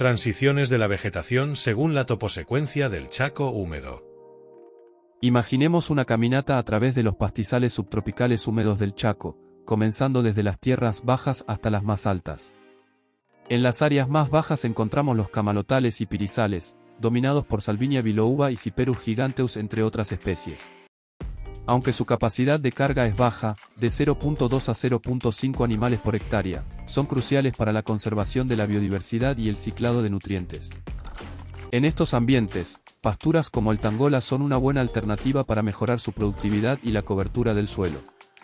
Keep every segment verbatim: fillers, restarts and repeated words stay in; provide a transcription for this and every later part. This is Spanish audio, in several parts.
Transiciones de la vegetación según la toposecuencia del Chaco húmedo. Imaginemos una caminata a través de los pastizales subtropicales húmedos del Chaco, comenzando desde las tierras bajas hasta las más altas. En las áreas más bajas encontramos los camalotales y pirizales, dominados por Salvinia bilouva y Cyperus giganteus entre otras especies. Aunque su capacidad de carga es baja, de cero punto dos a cero punto cinco animales por hectárea, son cruciales para la conservación de la biodiversidad y el ciclado de nutrientes. En estos ambientes, pasturas como el tangola son una buena alternativa para mejorar su productividad y la cobertura del suelo.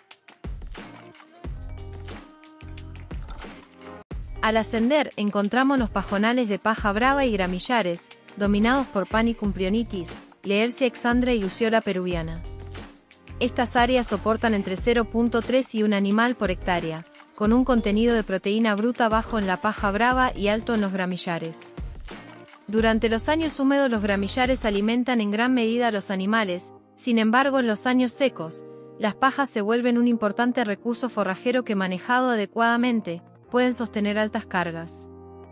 Al ascender encontramos los pajonales de paja brava y gramillares, dominados por Panicum prionitis, Leercia exandra y Luciola peruviana. Estas áreas soportan entre cero punto tres y un animal por hectárea, con un contenido de proteína bruta bajo en la paja brava y alto en los gramillares. Durante los años húmedos los gramillares alimentan en gran medida a los animales, sin embargo en los años secos, las pajas se vuelven un importante recurso forrajero que manejado adecuadamente, pueden sostener altas cargas.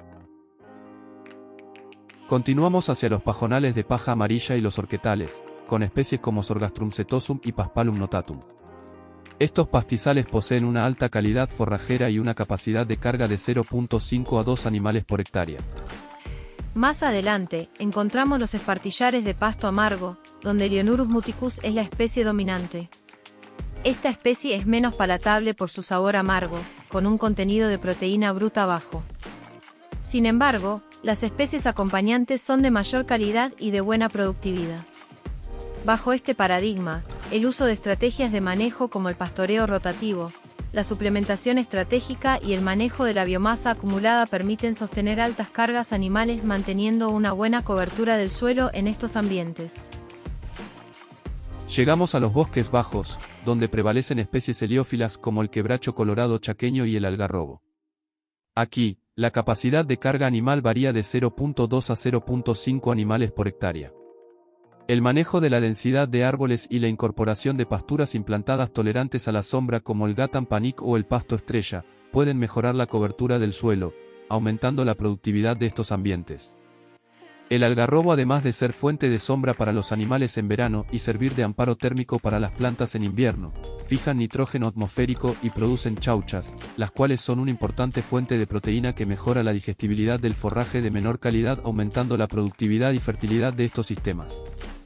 Continuamos hacia los pajonales de paja amarilla y los orquetales, con especies como Sorghastrum setosum y Paspalum notatum. Estos pastizales poseen una alta calidad forrajera y una capacidad de carga de cero punto cinco a dos animales por hectárea. Más adelante, encontramos los espartillares de pasto amargo, donde Leonurus muticus es la especie dominante. Esta especie es menos palatable por su sabor amargo, con un contenido de proteína bruta bajo. Sin embargo, las especies acompañantes son de mayor calidad y de buena productividad. Bajo este paradigma, el uso de estrategias de manejo como el pastoreo rotativo, la suplementación estratégica y el manejo de la biomasa acumulada permiten sostener altas cargas animales manteniendo una buena cobertura del suelo en estos ambientes. Llegamos a los bosques bajos, donde prevalecen especies heliófilas como el quebracho colorado chaqueño y el algarrobo. Aquí, la capacidad de carga animal varía de cero punto dos a cero punto cinco animales por hectárea. El manejo de la densidad de árboles y la incorporación de pasturas implantadas tolerantes a la sombra como el Gatan panic o el pasto estrella, pueden mejorar la cobertura del suelo, aumentando la productividad de estos ambientes. El algarrobo, además de ser fuente de sombra para los animales en verano y servir de amparo térmico para las plantas en invierno, fijan nitrógeno atmosférico y producen chauchas, las cuales son una importante fuente de proteína que mejora la digestibilidad del forraje de menor calidad, aumentando la productividad y fertilidad de estos sistemas.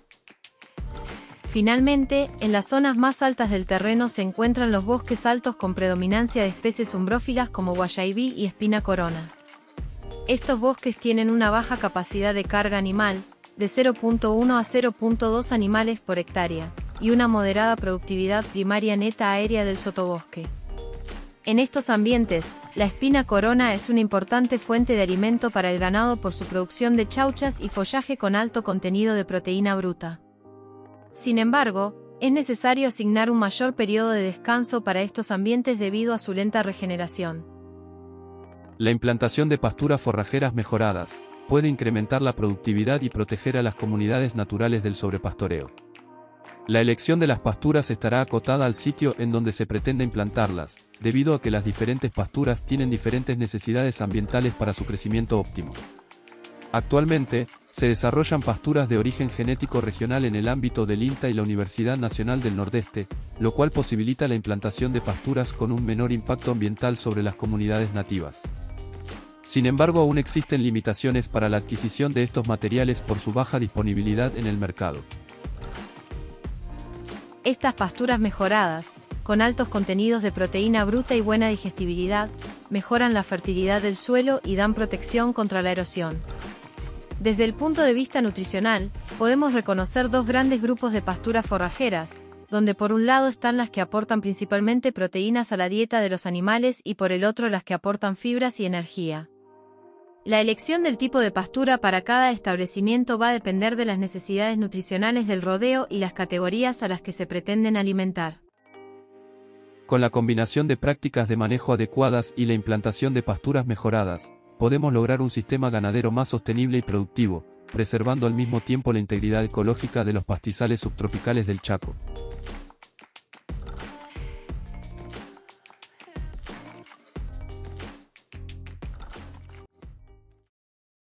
Finalmente, en las zonas más altas del terreno se encuentran los bosques altos con predominancia de especies umbrófilas como guayaibí y espina corona. Estos bosques tienen una baja capacidad de carga animal, de cero punto uno a cero punto dos animales por hectárea, y una moderada productividad primaria neta aérea del sotobosque. En estos ambientes, la espina corona es una importante fuente de alimento para el ganado por su producción de chauchas y follaje con alto contenido de proteína bruta. Sin embargo, es necesario asignar un mayor periodo de descanso para estos ambientes debido a su lenta regeneración. La implantación de pasturas forrajeras mejoradas puede incrementar la productividad y proteger a las comunidades naturales del sobrepastoreo. La elección de las pasturas estará acotada al sitio en donde se pretende implantarlas, debido a que las diferentes pasturas tienen diferentes necesidades ambientales para su crecimiento óptimo. Actualmente, se desarrollan pasturas de origen genético regional en el ámbito del INTA y la Universidad Nacional del Nordeste, lo cual posibilita la implantación de pasturas con un menor impacto ambiental sobre las comunidades nativas. Sin embargo, aún existen limitaciones para la adquisición de estos materiales por su baja disponibilidad en el mercado. Estas pasturas mejoradas, con altos contenidos de proteína bruta y buena digestibilidad, mejoran la fertilidad del suelo y dan protección contra la erosión. Desde el punto de vista nutricional, podemos reconocer dos grandes grupos de pasturas forrajeras, donde por un lado están las que aportan principalmente proteínas a la dieta de los animales y por el otro las que aportan fibras y energía. La elección del tipo de pastura para cada establecimiento va a depender de las necesidades nutricionales del rodeo y las categorías a las que se pretenden alimentar. Con la combinación de prácticas de manejo adecuadas y la implantación de pasturas mejoradas, podemos lograr un sistema ganadero más sostenible y productivo, preservando al mismo tiempo la integridad ecológica de los pastizales subtropicales del Chaco.